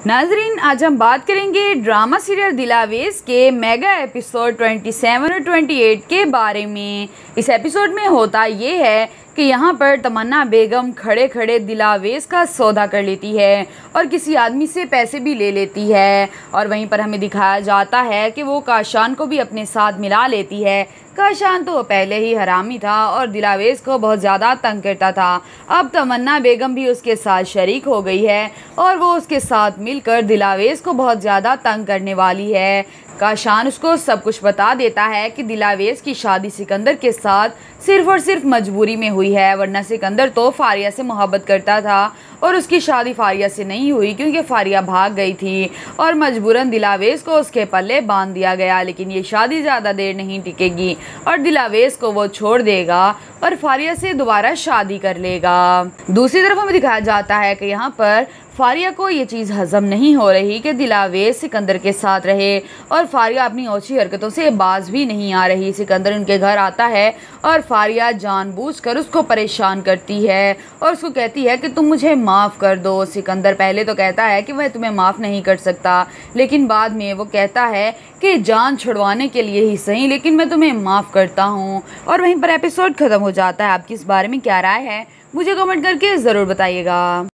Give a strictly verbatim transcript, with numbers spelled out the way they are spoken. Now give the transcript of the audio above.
नाजरीन, आज हम बात करेंगे ड्रामा सीरियल दिलावेज के मेगा एपिसोड सत्ताईस और अट्ठाईस के बारे में। इस एपिसोड में होता ये है कि यहाँ पर तमन्ना बेगम खड़े खड़े दिलावेज का सौदा कर लेती है और किसी आदमी से पैसे भी ले लेती है, और वहीं पर हमें दिखाया जाता है कि वो काशान को भी अपने साथ मिला लेती है। काशान तो पहले ही हरामी था और दिलावेज को बहुत ज़्यादा तंग करता था। अब तमन्ना बेगम भी उसके साथ शरीक हो गई है और वो उसके साथ मिलकर दिलावेज को बहुत ज़्यादा तंग करने वाली है। काशान उसको सब कुछ बता देता है कि दिलावेज की शादी सिकंदर के साथ सिर्फ और सिर्फ मजबूरी में हुई है, वरना सिकंदर तो फारिया से मोहब्बत करता था और उसकी शादी फारिया से नहीं हुई क्योंकि फारिया भाग गई थी और मजबूरन दिलावेज को उसके पल्ले बांध दिया गया। लेकिन ये शादी ज़्यादा देर नहीं टिकेगी और दिलावेज को वो छोड़ देगा और फारिया से दोबारा शादी कर लेगा। दूसरी तरफ हमें दिखाया जाता है कि यहाँ पर फारिया को ये चीज़ हजम नहीं हो रही कि दिलावेज सिकंदर के साथ रहे और फारिया अपनी ओछी हरकतों से बाज भी नहीं आ रही। सिकंदर उनके घर आता है और फारिया जानबूझकर उसको परेशान करती है और उसको कहती है कि तुम मुझे माफ़ कर दो। सिकंदर पहले तो कहता है कि वह तुम्हें माफ़ नहीं कर सकता, लेकिन बाद में वो कहता है कि जान छुड़वाने के लिए ही सही, लेकिन मैं तुम्हें माफ़ करता हूँ। और वहीं पर एपिसोड ख़त्म हो जाता है। आपकी इस बारे में क्या राय है, मुझे कमेंट करके ज़रूर बताइएगा।